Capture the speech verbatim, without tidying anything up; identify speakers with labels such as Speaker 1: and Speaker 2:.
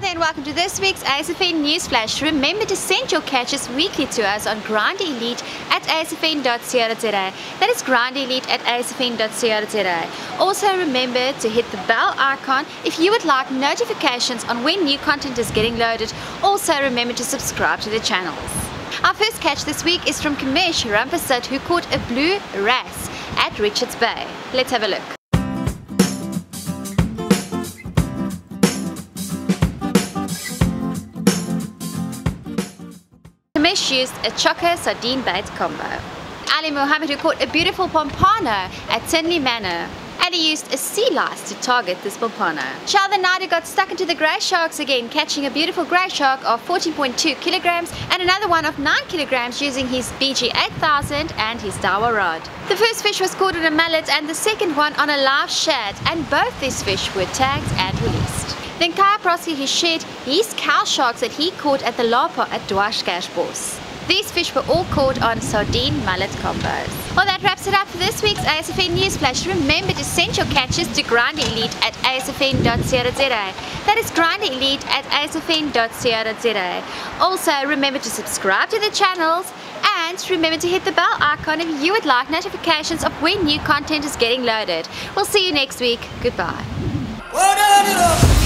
Speaker 1: there and welcome to this week's A S F N News Flash. Remember to send your catches weekly to us on Grind Elite at A S F N dot co dot za. That is Grind Elite at A S F N dot co dot za. Also remember to hit the bell icon if you would like notifications on when new content is getting loaded. Also remember to subscribe to the channels. Our first catch this week is from Kingfisher who caught a blue wrasse at Richards Bay. Let's have a look. Kingfisher used a chocker sardine bait combo. Ali Mohammed who caught a beautiful pompano at Tinley Manor, and he used a sea lice to target this pompano. Shal the Night got stuck into the grey sharks again, catching a beautiful grey shark of fourteen point two kilograms and another one of nine kilograms using his B G eight thousand and his Dawa rod. The first fish was caught on a mullet and the second one on a live shad, and both these fish were tagged and released. Then Kaya Prosky has shared his cow sharks that he caught at the Lapa at Dwarskashbos. These fish were all caught on sardine mullet combos. Well, that wraps it up for this week's A S F N News Flash. Remember to send your catches to Grind Elite at A S F N dot co dot za. That is Grind Elite at A S F N dot co dot za. Also, remember to subscribe to the channels and remember to hit the bell icon if you would like notifications of when new content is getting loaded. We'll see you next week. Goodbye.